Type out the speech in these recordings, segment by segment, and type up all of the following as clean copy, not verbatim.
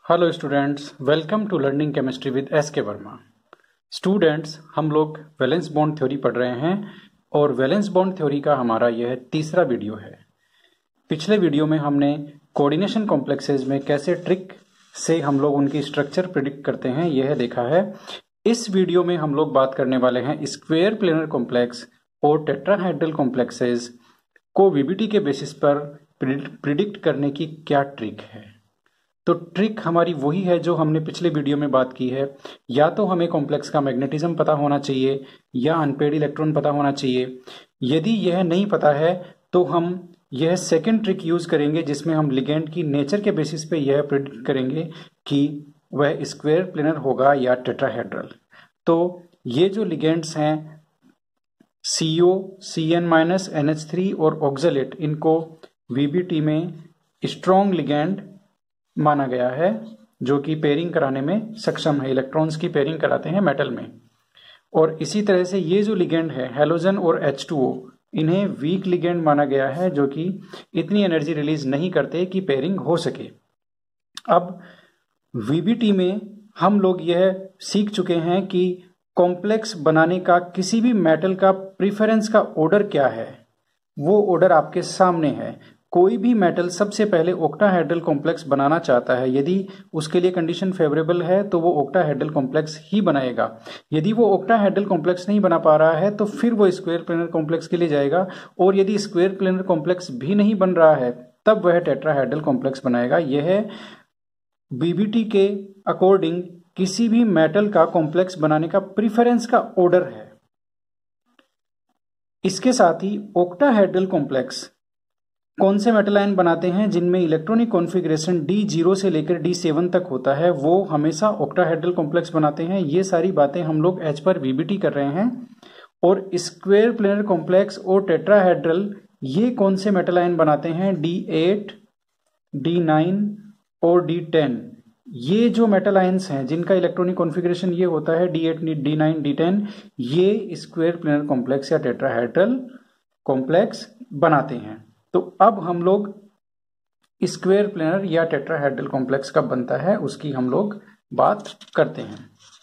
Hello students, welcome to learning chemistry with S K Verma. Students, हम लोग valence bond theory पढ़ रहे हैं और वैलेंस बॉन्ड थ्योरी का हमारा यह तीसरा वीडियो है। पिछले वीडियो में हमने कोऑर्डिनेशन कॉम्प्लेक्सेस में कैसे ट्रिक से हम लोग उनकी स्ट्रक्चर प्रिडिक्ट करते हैं यह देखा है। इस वीडियो में हम लोग बात करने वाले हैं स्क्वायर प्लेनर कॉम्प्लेक्स और टेट्राहेड्रल कॉम्प्लेक्सेस को वीबीटी के बेसिस पर प्रिडिक्ट करने की क्या ट्रिक है। तो ट्रिक हमारी वही है जो हमने पिछले वीडियो में बात की है। या तो हमें कॉम्प्लेक्स का मैग्नेटिज्म पता होना चाहिए या अनपेड इलेक्ट्रॉन पता होना चाहिए। यदि यह नहीं पता है तो हम यह सेकंड ट्रिक यूज करेंगे जिसमें हम लिगेंड की नेचर के बेसिस पे यह प्रिडिक्ट करेंगे कि वह स्क्वायर प्लेनर होगा या टेट्राहेड्रल। तो ये जो लिगेंड्स हैं CO, CN-NH3 और ऑक्सलेट, इनको वीबीटी में स्ट्रॉन्ग लिगेंड माना गया है जो कि पेयरिंग कराने में सक्षम है, इलेक्ट्रॉन्स की पेयरिंग कराते हैं मेटल में। और इसी तरह से ये जो लिगेंड है हैलोजन और H2O, इन्हें वीक लिगेंड माना गया है जो कि इतनी एनर्जी रिलीज नहीं करते कि पेयरिंग हो सके। अब वीबीटी में हम लोग यह सीख चुके हैं कि कॉम्प्लेक्स बनाने का किसी भी मेटल का प्रीफरेंस का ऑर्डर क्या है। वो ऑर्डर आपके सामने है। कोई भी मेटल सबसे पहले ऑक्टाहेड्रल कॉम्प्लेक्स बनाना चाहता है। यदि उसके लिए कंडीशन फेवरेबल है तो वो ऑक्टाहेड्रल कॉम्प्लेक्स ही बनाएगा। यदि वो ऑक्टाहेड्रल कॉम्प्लेक्स नहीं बना पा रहा है तो फिर वो स्क्वायर प्लेनर कॉम्प्लेक्स के लिए जाएगा, और यदि स्क्वायर प्लेनर कॉम्प्लेक्स भी नहीं बन रहा है तब वह टेट्राहेड्रल कॉम्प्लेक्स बनाएगा। यह बीबीटी के अकॉर्डिंग किसी भी मेटल का कॉम्प्लेक्स बनाने का प्रीफरेंस का ऑर्डर है। इसके साथ ही ऑक्टाहेड्रल कॉम्प्लेक्स कौन से मेटल आयन बनाते हैं जिनमें इलेक्ट्रॉनिक कॉन्फ़िगरेशन D0 से लेकर D7 तक होता है, वो हमेशा ऑक्टाहेड्रल कॉम्प्लेक्स बनाते हैं। ये सारी बातें हम लोग एच पर वीबीटी कर रहे हैं। और स्क्वायर प्लेनर कॉम्प्लेक्स और टेट्राहेड्रल ये कौन से मेटल आयन बनाते हैं D8, D9 और D10। ये जो मेटल आयन्स हैं जिनका इलेक्ट्रॉनिक कॉन्फ़िगरेशन ये होता है D8, D9, D10, ये स्क्वायर प्लेनर कॉम्प्लेक्स या टेट्राहेड्रल कॉम्प्लेक्स बनाते हैं। तो अब हम लोग स्क्वायर प्लेनर या टेट्राहेड्रल कॉम्प्लेक्स कब बनता है उसकी हम लोग बात करते हैं।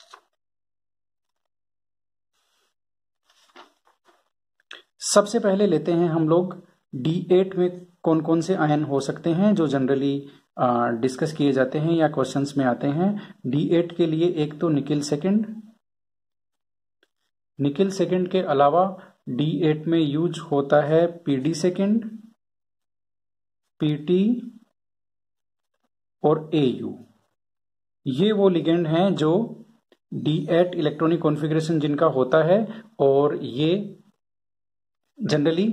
सबसे पहले लेते हैं हम लोग D8 में कौन कौन से आयन हो सकते हैं जो जनरली डिस्कस किए जाते हैं या क्वेश्चंस में आते हैं। D8 के लिए एक तो निकिल सेकेंड के अलावा D8 में यूज होता है PD सेकेंड, PT और AU। ये वो लिगेंड हैं जो D8 इलेक्ट्रॉनिक कॉन्फ़िगरेशन जिनका होता है, और ये जनरली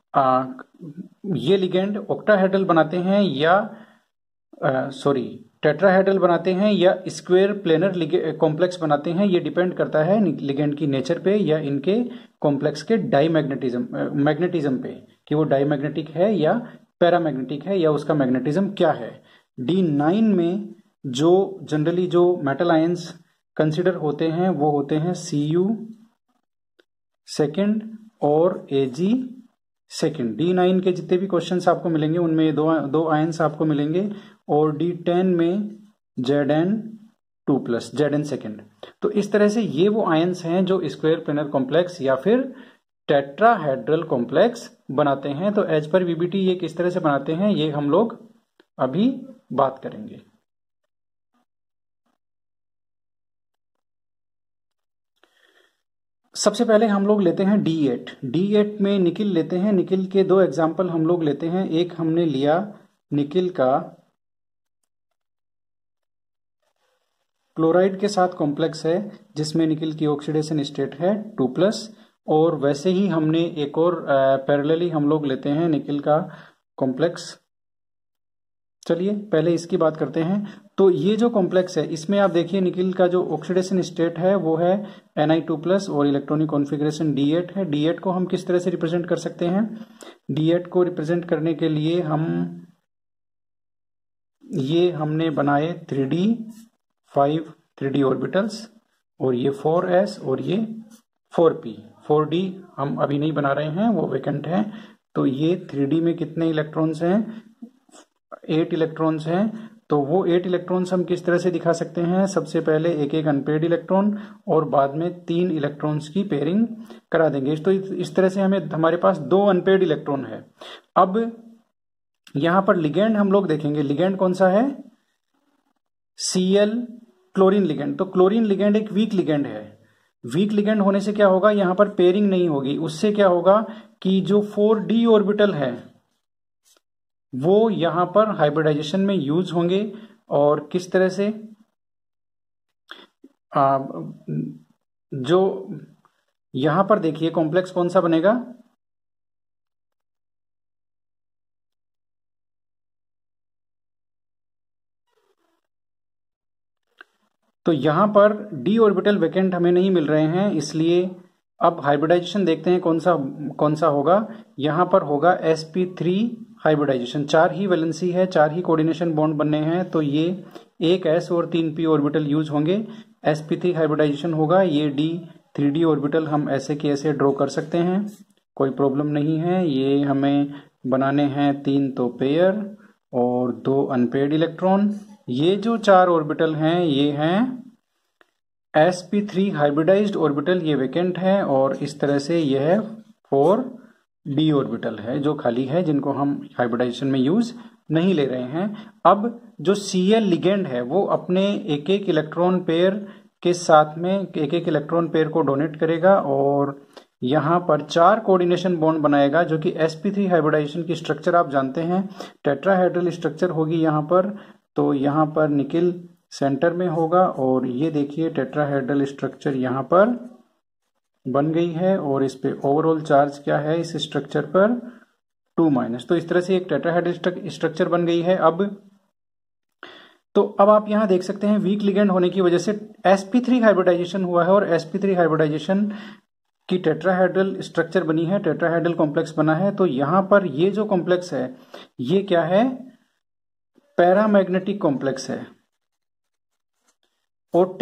ये लिगेंड ऑक्टाहेड्रल बनाते हैं या टेट्राहेड्रल बनाते हैं या स्क्वायर प्लेनर कॉम्प्लेक्स बनाते हैं। ये डिपेंड करता है लिगेंड की नेचर पे या इनके कॉम्प्लेक्स के मैग्नेटिज्म पे कि वो डाईमैग्नेटिक है या पैरामैग्नेटिक है या उसका मैग्नेटिज्म क्या है। D9 में जो जनरली जो मेटल आयंस कंसिडर होते हैं वो होते हैं Cu सेकेंड और Ag सेकेंड। D9 के जितने भी क्वेश्चंस आपको मिलेंगे उनमें दो आयंस आपको मिलेंगे, और D10 में Zn2+, Zn सेकेंड। तो इस तरह से ये वो आयंस हैं जो स्क्वायर प्लेनर कॉम्प्लेक्स या फिर टेट्राहेड्रल कॉम्प्लेक्स बनाते हैं। तो एज पर वीबीटी ये किस तरह से बनाते हैं ये हम लोग अभी बात करेंगे। सबसे पहले हम लोग लेते हैं D8 में निकिल लेते हैं। निकिल के दो एग्जाम्पल हम लोग लेते हैं। एक हमने लिया निकिल का क्लोराइड के साथ कॉम्प्लेक्स है जिसमें निकिल की ऑक्सीडेशन स्टेट है 2+, और वैसे ही हमने एक और पैरेलली हम लोग लेते हैं निकिल का कॉम्प्लेक्स। चलिए पहले इसकी बात करते हैं। तो ये जो कॉम्प्लेक्स है इसमें आप देखिए निकिल का जो ऑक्सीडेशन स्टेट है वो है Ni2+ और इलेक्ट्रॉनिक कॉन्फ़िगरेशन D8 है। D8 को हम किस तरह से रिप्रेजेंट कर सकते हैं? D8 को रिप्रेजेंट करने के लिए हमने बनाए 3D ऑर्बिटल्स, और ये 4s और ये 4p। 4d हम अभी नहीं बना रहे हैं, वो वेकेंट है। तो ये 3D में कितने इलेक्ट्रॉन्स हैं? 8 इलेक्ट्रॉन्स हैं। तो वो 8 इलेक्ट्रॉन्स हम किस तरह से दिखा सकते हैं? सबसे पहले एक एक अनपेयर्ड इलेक्ट्रॉन और बाद में 3 इलेक्ट्रॉन्स की पेयरिंग करा देंगे। तो इस तरह से हमारे पास 2 अनपेयर्ड इलेक्ट्रॉन है। अब यहां पर लिगेंड हम लोग देखेंगे, लिगेंड कौन सा है? Cl, chlorine ligand. तो क्लोरीन लिगेंड एक वीक लिगेंड है। वीक लिगेंड होने से क्या होगा? यहां पर पेयरिंग नहीं होगी। उससे क्या होगा कि जो 4d ऑर्बिटल है वो यहां पर हाइब्रिडाइजेशन में यूज होंगे। और किस तरह से? जो यहां पर देखिए कॉम्प्लेक्स कौन सा बनेगा? तो यहां पर d ऑर्बिटल वैकेंट हमें नहीं मिल रहे हैं, इसलिए अब हाइब्रिडाइजेशन देखते हैं कौन सा होगा। यहां पर होगा sp3 हाइब्रिडाइजेशन। 4 ही वैलेंसी है, 4 ही कोऑर्डिनेशन बॉन्ड बनने हैं, तो ये एक s और 3 p ऑर्बिटल यूज होंगे। sp3 हाइब्रिडाइजेशन होगा। ये d 3d ऑर्बिटल हम ऐसे के ऐसे ड्रॉ कर सकते हैं, कोई प्रॉब्लम नहीं है। ये हमें बनाने हैं 3 तो पेयर और 2 अनपेयर्ड इलेक्ट्रॉन। ये जो 4 ऑर्बिटल हैं ये हैं sp3 हाइब्रिडाइज्ड ऑर्बिटल, ये वैकेंट है। और इस तरह से यह 4d ऑर्बिटल है जो खाली है, जिनको हम हाइब्रिडाइजेशन में यूज नहीं ले रहे हैं। अब जो Cl लिगेंड है वो अपने एक एक इलेक्ट्रॉन पेयर के साथ में एक एक इलेक्ट्रॉन पेयर को डोनेट करेगा और यहां पर 4 कोऑर्डिनेशन बॉन्ड बनाएगा, जो कि sp3 हाइब्रिडाइजेशन की स्ट्रक्चर आप जानते हैं, टेट्राहेड्रल स्ट्रक्चर होगी यहां पर। तो यहां पर निकेल सेंटर में होगा और ये देखिए टेट्राहेड्रल स्ट्रक्चर यहां पर बन गई है और इस पे ओवरऑल चार्ज क्या है इस स्ट्रक्चर पर? 2-। तो इस तरह से एक टेट्राहेड्रल स्ट्रक्चर बन गई है। अब आप यहां देख सकते हैं वीक लिगेंड होने की वजह से sp3 हाइब्रिडाइजेशन हुआ है और sp3 हाइब्रिडाइजेशन की टेट्राहेड्रल स्ट्रक्चर बनी है, टेट्राहेड्रल कॉम्प्लेक्स बना है। तो यहां पर ये जो कॉम्प्लेक्स है ये क्या है? पैरामैग्नेटिक कॉम्प्लेक्स है। और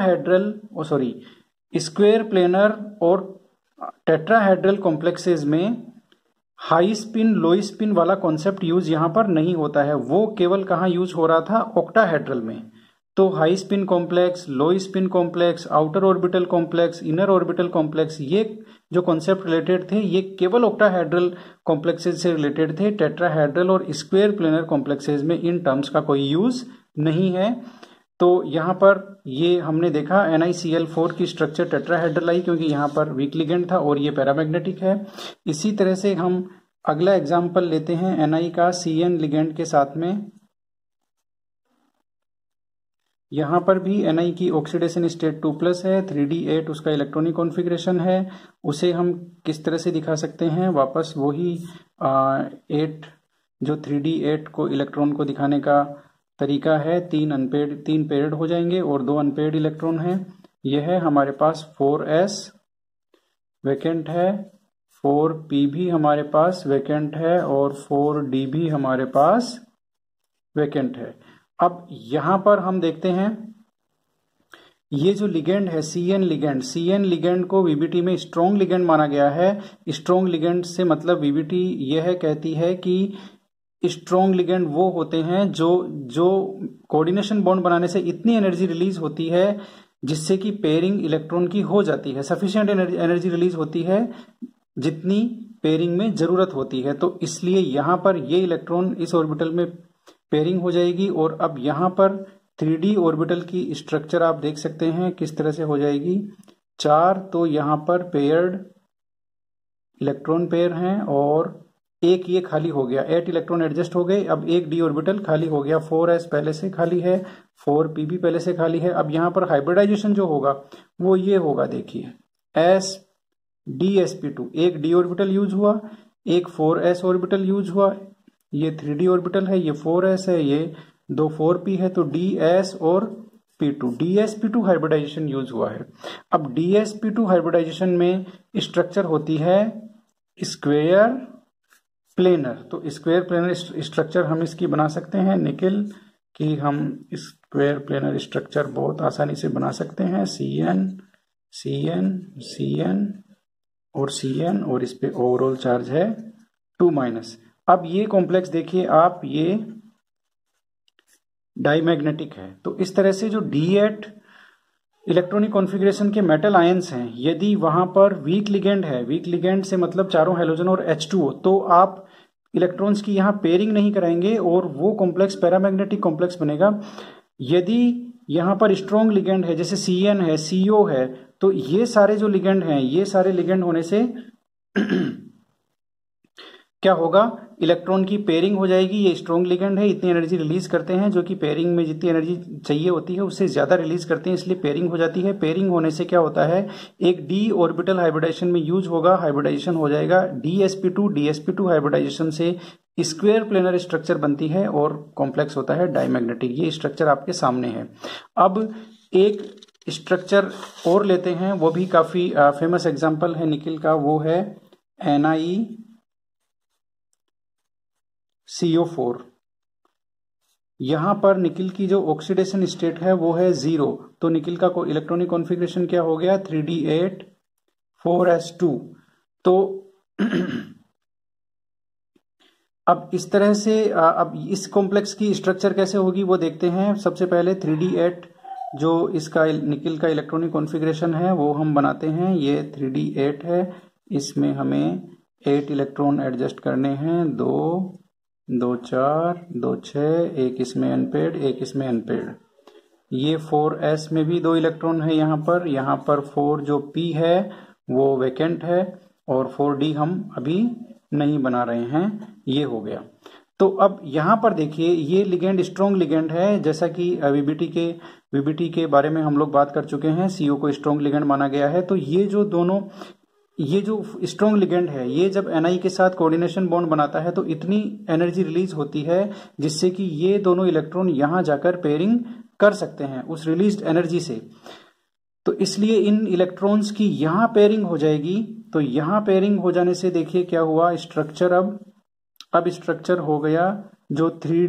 स्क्वायर प्लेनर और टेट्राहेड्रल कॉम्प्लेक्सेस में हाई स्पिन लो स्पिन वाला कॉन्सेप्ट यूज यहां पर नहीं होता है। वो केवल कहां यूज हो रहा था? ऑक्टाहेड्रल में। तो high spin complex, low spin complex, outer orbital complex, inner orbital complex, ये जो कॉन्सेप्ट रिलेटेड थे ये केवल ऑक्टाहेड्रल कॉम्प्लेक्सेस से रिलेटेड थे। टेट्राहेड्रल और स्क्वायर प्लेनर कॉम्प्लेक्सेस में इन टर्म्स का कोई यूज नहीं है। तो यहां पर ये हमने देखा NiCl4 की स्ट्रक्चर टेट्राहेड्रल आई क्योंकि यहां पर वीक लिगेंड था और ये पैरामैग्नेटिक है। इसी तरह से हम अगला एग्जाम्पल लेते हैं Ni का Cn लिगेंड के साथ में। यहां पर भी Ni की ऑक्सीडेशन स्टेट 2+ है, 3d8 उसका इलेक्ट्रॉनिक कॉन्फ़िगरेशन है। उसे हम किस तरह से दिखा सकते हैं? वापस वही 8 जो 3d8 को इलेक्ट्रॉन को दिखाने का तरीका है। 3 पेयर्ड हो जाएंगे और 2 अनपेयर्ड इलेक्ट्रॉन हैं। यह है हमारे पास 4s वैकेंट है, 4p भी हमारे पास वैकेंट है और 4d भी हमारे पास वैकेंट है। अब यहां पर हम देखते हैं ये जो लिगेंड है Cn लिगेंड को वीबीटी में स्ट्रॉन्ग लिगेंड माना गया है। स्ट्रॉन्ग लिगेंड से मतलब वीबीटी यह कहती है कि स्ट्रॉन्ग लिगेंड वो होते हैं जो कोऑर्डिनेशन बॉन्ड बनाने से इतनी एनर्जी रिलीज होती है जिससे कि पेयरिंग इलेक्ट्रॉन की हो जाती है। सफिशिएंट एनर्जी रिलीज होती है जितनी पेयरिंग में जरूरत होती है। तो इसलिए यहां पर ये इलेक्ट्रॉन इस ऑर्बिटल में पेयरिंग हो जाएगी। और अब यहां पर 3d ऑर्बिटल की स्ट्रक्चर आप देख सकते हैं किस तरह से हो जाएगी। 4 तो यहां पर पेयर्ड इलेक्ट्रॉन पेयर हैं और एक ये खाली हो गया, 8 इलेक्ट्रॉन एडजस्ट हो गए। अब एक d ऑर्बिटल खाली हो गया, 4s पहले से खाली है, 4p भी पहले से खाली है। अब यहां पर हाइब्रिडाइजेशन जो होगा वो ये होगा, देखिए sdsp2 एक d ऑर्बिटल यूज हुआ, एक 4s ऑर्बिटल यूज हुआ, ये 3d ऑर्बिटल है, ये 4s है, ये 2 4p है, तो ds और p2 dsp2 हाइब्रिडाइजेशन यूज हुआ है। अब dsp2 हाइब्रिडाइजेशन में स्ट्रक्चर होती है स्क्वायर प्लेनर। तो स्क्वायर प्लेनर स्ट्रक्चर हम इसकी बना सकते हैं निकेल की, हम स्क्वायर प्लेनर स्ट्रक्चर बहुत आसानी से बना सकते हैं। Cn Cn Cn और Cn और इस पे ओवरऑल चार्ज है 2-। अब ये कॉम्प्लेक्स देखिए आप, ये डाईमैग्नेटिक है। तो इस तरह से जो D8 इलेक्ट्रॉनिक कॉन्फ़िगरेशन के मेटल आयंस हैं, यदि वहां पर वीक लिगेंड है, वीक लिगेंड से मतलब चारों हेलोजन और H2O, तो आप इलेक्ट्रॉन्स की यहां पेयरिंग नहीं कराएंगे और वो कॉम्प्लेक्स पैरामैग्नेटिक कॉम्प्लेक्स बनेगा। यदि यहां पर स्ट्रॉन्ग लिगेंड है, जैसे CN है, CO है, तो ये सारे जो लिगेंड हैं, ये सारे लिगेंड होने से क्या होगा, इलेक्ट्रॉन की पेयरिंग हो जाएगी। ये स्ट्रॉन्ग लिगेंड है, इतनी एनर्जी रिलीज करते हैं, जो कि पेयरिंग में जितनी एनर्जी चाहिए होती है उससे ज्यादा रिलीज करते हैं, इसलिए पेयरिंग हो जाती है। पेयरिंग होने से क्या होता है, एक d ऑर्बिटल हाइब्रिडाइजेशन में यूज होगा, हाइब्रिडाइजेशन हो जाएगा dsp2 हाइब्रिडाइजेशन से स्क्वायर प्लेनर स्ट्रक्चर बनती है और कॉम्प्लेक्स होता है डाईमैग्नेटिक। ये स्ट्रक्चर आपके सामने है। अब एक स्ट्रक्चर और लेते हैं, वो भी काफी फेमस एग्जांपल है निकिल का, वो है NiCO4। यहां पर निकिल की जो ऑक्सीडेशन स्टेट है वो है 0, तो निकिल का इलेक्ट्रॉनिक कॉन्फ़िगरेशन क्या हो गया, 3d8 4s2। तो अब इस तरह से अब इस कॉम्प्लेक्स की स्ट्रक्चर कैसे होगी वो देखते हैं। सबसे पहले 3d8 जो इसका निकिल का इलेक्ट्रॉनिक कॉन्फ़िगरेशन है वो हम बनाते हैं। ये 3d8 है, इसमें हमें 8 इलेक्ट्रॉन एडजस्ट करने हैं, 2 2 4 2 6, एक इसमें अनपेड, एक इसमें अनपेड। ये 4s में भी 2 इलेक्ट्रॉन है यहाँ पर 4 जो p है वो वैकेंट है और 4d हम अभी नहीं बना रहे हैं। ये हो गया। तो अब यहां पर देखिए, ये लिगेंड स्ट्रॉन्ग लिगेंड है, जैसा कि वीबीटी के बारे में हम लोग बात कर चुके हैं, CO को स्ट्रॉन्ग लिगेंड माना गया है। तो ये जो स्ट्रॉन्ग लिगेंड है, ये जब Ni के साथ कोऑर्डिनेशन बॉन्ड बनाता है तो इतनी एनर्जी रिलीज होती है जिससे कि ये दोनों इलेक्ट्रॉन यहां जाकर पेयरिंग कर सकते हैं उस रिलीज्ड एनर्जी से। तो इसलिए इन इलेक्ट्रॉन्स की यहां पेयरिंग हो जाएगी। तो यहां पेयरिंग हो जाने से देखिए क्या हुआ, स्ट्रक्चर अब स्ट्रक्चर हो गया, जो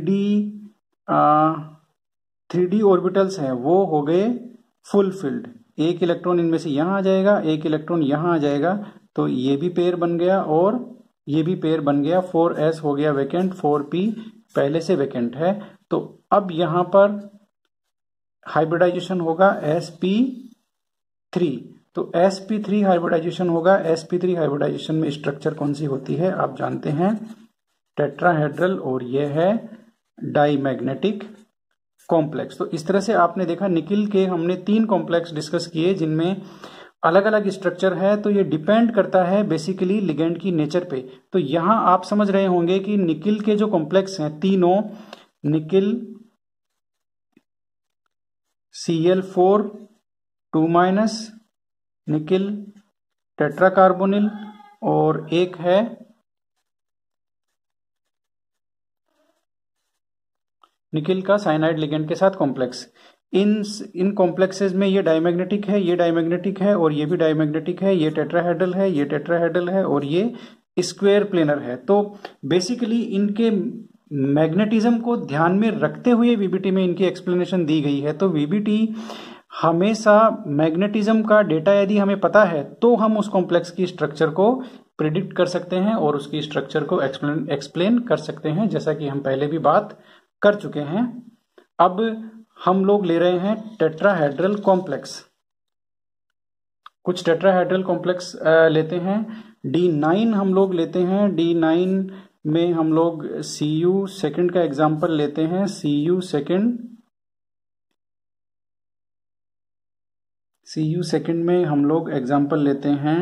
3D ऑर्बिटल्स हैं वो हो गए फुलफिल्ड। एक इलेक्ट्रॉन इनमें से यहां आ जाएगा, एक इलेक्ट्रॉन यहां आ जाएगा, तो ये भी पेयर बन गया और ये भी पेयर बन गया। 4s हो गया वैकेंट, 4p पहले से वैकेंट है। तो अब यहां पर हाइब्रिडाइजेशन होगा sp3। तो sp3 हाइब्रिडाइजेशन होगा। sp3 हाइब्रिडाइजेशन में स्ट्रक्चर कौन सी होती है आप जानते हैं, टेट्राहेड्रल, और यह है डाईमैग्नेटिक कॉम्प्लेक्स। तो इस तरह से आपने देखा निकिल के हमने 3 कॉम्प्लेक्स डिस्कस किए जिनमें अलग अलग स्ट्रक्चर है। तो ये डिपेंड करता है बेसिकली लिगेंड की नेचर पे। तो यहां आप समझ रहे होंगे कि निकिल के जो कॉम्प्लेक्स हैं तीनों, निकिल Cl4 2-, निकिल टेट्राकार्बोनिल, और एक है निकिल का साइनाइड लिगेंड के साथ कॉम्प्लेक्स। इन कॉम्प्लेक्सेस में ये डाईमैग्नेटिक है, ये डाईमैग्नेटिक है, और ये भी डाईमैग्नेटिक है, ये टेट्राहेड्रल है, ये टेट्राहेड्रल है, और ये स्क्वायर प्लेनर है। तो बेसिकली इनके मैग्नेटिज्म को ध्यान में रखते हुए वीबीटी में इनकी एक्सप्लेनेशन दी गई है। तो वीबीटी हमेशा मैग्नेटिज्म का डेटा यदि हमें पता है तो हम उस कॉम्प्लेक्स की स्ट्रक्चर को प्रिडिक्ट कर सकते हैं और उसकी स्ट्रक्चर को एक्सप्लेन कर सकते हैं, जैसा कि हम पहले भी बात कर चुके हैं। अब हम लोग ले रहे हैं टेट्राहेड्रल कॉम्प्लेक्स। कुछ टेट्राहेड्रल कॉम्प्लेक्स लेते हैं। D9 हम लोग लेते हैं। D9 में हम लोग Cu2 का एग्जाम्पल लेते हैं। Cu2 में हम लोग एग्जाम्पल लेते हैं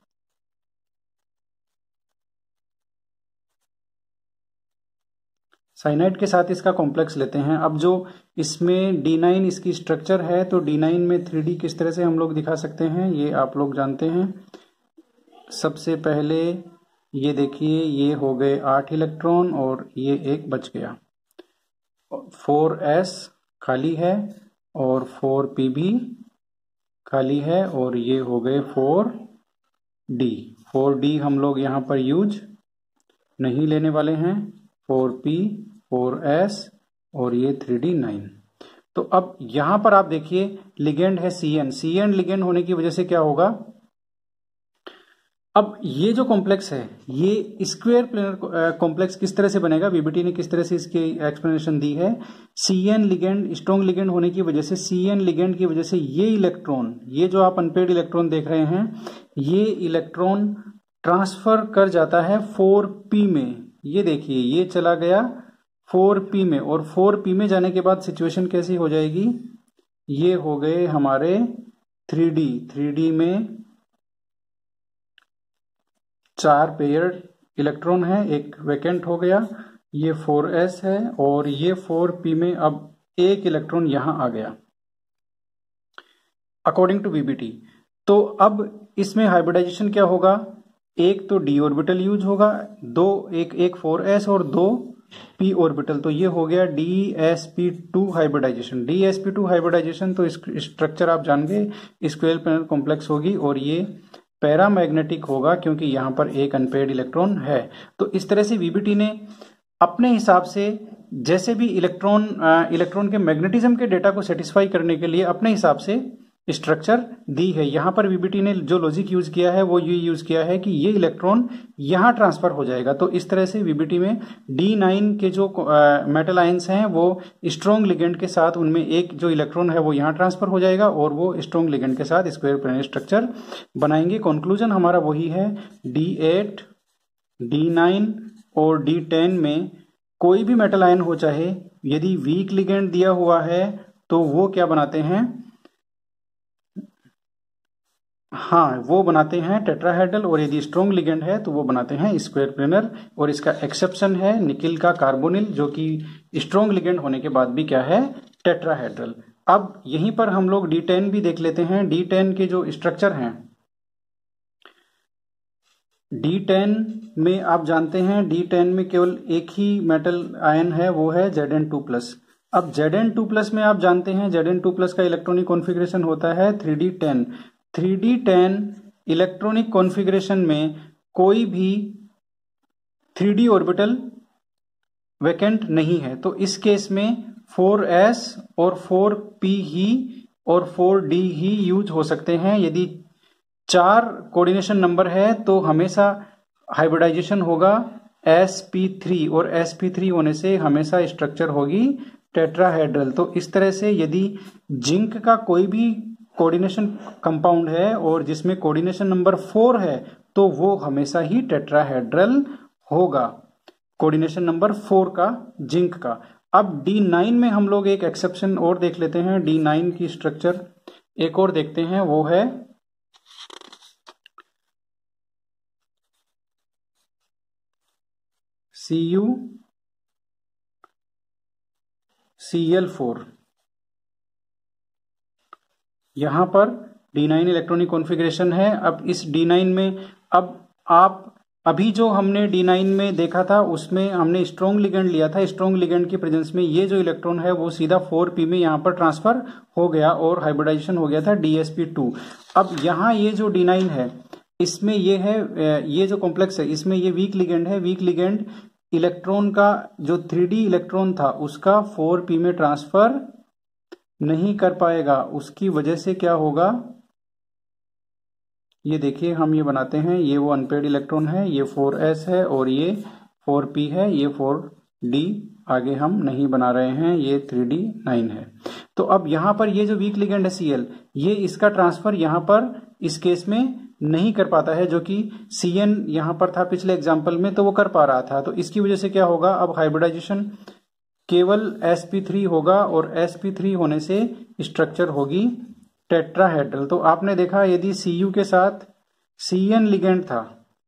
साइनाइड के साथ इसका कॉम्प्लेक्स लेते हैं। अब जो इसमें D9 इसकी स्ट्रक्चर है, तो D9 में 3D किस तरह से हम लोग दिखा सकते हैं ये आप लोग जानते हैं। सबसे पहले ये देखिए, ये हो गए 8 इलेक्ट्रॉन और ये एक बच गया। 4s खाली है और 4p भी खाली है, और ये हो गए 4d। 4d हम लोग यहाँ पर यूज नहीं लेने वाले हैं। 4p 4s और ये 3d9। तो अब यहां पर आप देखिए लिगेंड है CN। लिगेंड होने की वजह से क्या होगा, अब ये जो कॉम्प्लेक्स है, ये स्क्वायर प्लेनर कॉम्प्लेक्स किस तरह से बनेगा, वीबीटी ने किस तरह से इसकी एक्सप्लेनेशन दी है। सीएन लिगेंड, स्ट्रॉन्ग लिगेंड होने की वजह से, सीएन लिगेंड की वजह से ये इलेक्ट्रॉन, ये जो आप अनपेड इलेक्ट्रॉन देख रहे हैं, ये इलेक्ट्रॉन ट्रांसफर कर जाता है 4p में। ये देखिए, ये चला गया 4p में, और 4p में जाने के बाद सिचुएशन कैसी हो जाएगी, ये हो गए हमारे 3D में 4 पेयर इलेक्ट्रॉन है, एक वैकेंट हो गया, ये 4s है, और ये 4p में अब एक इलेक्ट्रॉन यहां आ गया अकॉर्डिंग टू वीबीटी। तो अब इसमें हाइब्रिडाइजेशन क्या होगा, एक तो d ऑर्बिटल यूज होगा, दो एक 4s और 2 p ऑर्बिटल, तो ये हो गया dsp2 हाइब्रिडाइजेशन। dsp2 हाइब्रिडाइजेशन तो स्ट्रक्चर आप जान गए, स्क्वायर प्लेनर कॉम्प्लेक्स होगी, और ये पैरामैग्नेटिक होगा क्योंकि यहां पर एक अनपेयर्ड इलेक्ट्रॉन है। तो इस तरह से वीबीटी ने अपने हिसाब से जैसे भी इलेक्ट्रॉन के मैग्नेटिज्म के डेटा को सेटिस्फाई करने के लिए अपने हिसाब से स्ट्रक्चर दी है। यहां पर वीबीटी ने जो लॉजिक यूज किया है वो ये यूज किया है कि ये इलेक्ट्रॉन यहां ट्रांसफर हो जाएगा। तो इस तरह से वीबीटी में D9 के जो मेटल आयंस हैं वो स्ट्रॉन्ग लिगेंड के साथ, उनमें एक जो इलेक्ट्रॉन है वो यहां ट्रांसफर हो जाएगा और वो स्ट्रॉन्ग लिगेंड के साथ स्क्वायर प्लेनर स्ट्रक्चर बनाएंगे। कंक्लूजन हमारा वही है, D8, D9 और D10 में कोई भी मेटल आयन हो, चाहे यदि वीक लिगेंड दिया हुआ है तो वो क्या बनाते हैं, हाँ वो बनाते हैं टेट्राहेड्रल, और यदि स्ट्रॉन्ग लिगेंड है तो वो बनाते हैं स्क्वायर प्लेनर। और इसका एक्सेप्शन है निकिल का कार्बोनिल, जो कि स्ट्रॉन्ग लिगेंड होने के बाद भी क्या है, टेट्राहेड्रल। अब यहीं पर हम लोग D10 भी देख लेते हैं। D10 के जो स्ट्रक्चर हैं, D10 में आप जानते हैं D10 में केवल एक ही मेटल आयन है, वो है Zn2+। अब Zn2+ में आप जानते हैं Zn2+ का इलेक्ट्रॉनिक कॉन्फ़िगरेशन होता है 3D10। 3D10 इलेक्ट्रॉनिक कॉन्फ़िगरेशन में कोई भी 3D ऑर्बिटल वैकेंट नहीं है, तो इस केस में 4s और 4p ही और 4d ही यूज हो सकते हैं। यदि 4 कोऑर्डिनेशन नंबर है तो हमेशा हाइब्रिडाइजेशन होगा sp3, और sp3 होने से हमेशा स्ट्रक्चर होगी टेट्राहेड्रल। तो इस तरह से यदि जिंक का कोई भी कोऑर्डिनेशन कंपाउंड है और जिसमें कोऑर्डिनेशन नंबर 4 है तो वो हमेशा ही टेट्राहेड्रल होगा, कोऑर्डिनेशन नंबर 4 का जिंक का। अब D9 में हम लोग एक एक्सेप्शन और देख लेते हैं। D9 की स्ट्रक्चर एक और देखते हैं, वो है CuCl4। यहां पर D9 इलेक्ट्रॉनिक कॉन्फ़िगरेशन है। अब इस D9 में अब आप अभी जो हमने D9 में देखा था उसमें हमने स्ट्रॉन्ग लिगेंड लिया था। स्ट्रॉन्ग लिगेंड की प्रेजेंस में ये जो इलेक्ट्रॉन है वो सीधा 4p में यहां पर ट्रांसफर हो गया और हाइब्रिडाइजेशन हो गया था dsp2। अब यहां ये जो D9 है इसमें ये है, ये जो कॉम्प्लेक्स है इसमें ये वीक लिगेंड है। वीक लिगेंड इलेक्ट्रॉन का जो 3D इलेक्ट्रॉन था उसका 4p में ट्रांसफर नहीं कर पाएगा। उसकी वजह से क्या होगा, ये देखिए हम ये बनाते हैं, ये वो अनपेड इलेक्ट्रॉन है, ये 4s है और ये 4p है, ये 4d आगे हम नहीं बना रहे हैं, ये 3d9 है। तो अब यहां पर ये जो वीक लिगेंड है Cl, ये इसका ट्रांसफर यहां पर इस केस में नहीं कर पाता है, जो कि Cn यहां पर था पिछले एग्जाम्पल में तो वो कर पा रहा था। तो इसकी वजह से क्या होगा, अब हाइब्रिडाइजेशन केवल sp3 होगा और sp3 होने से स्ट्रक्चर होगी टेट्राहेड्रल। तो आपने देखा यदि Cu के साथ Cn लिगेंड था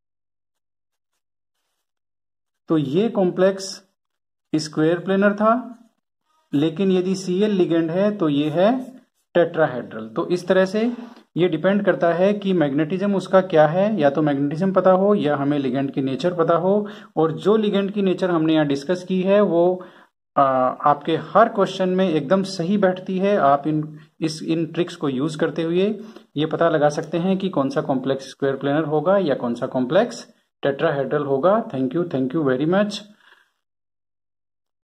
तो ये कॉम्प्लेक्स स्क्वायर प्लेनर था, लेकिन यदि Cl लिगेंड है तो ये है टेट्राहेड्रल। तो इस तरह से ये डिपेंड करता है कि मैग्नेटिज्म उसका क्या है, या तो मैग्नेटिज्म पता हो या हमें लिगेंड की नेचर पता हो। और जो लिगेंड की नेचर हमने यहाँ डिस्कस की है वो आपके हर क्वेश्चन में एकदम सही बैठती है। आप इन ट्रिक्स को यूज करते हुए ये पता लगा सकते हैं कि कौन सा कॉम्प्लेक्स स्क्वायर प्लेनर होगा या कौन सा कॉम्प्लेक्स टेट्राहेड्रल होगा। Thank you very much.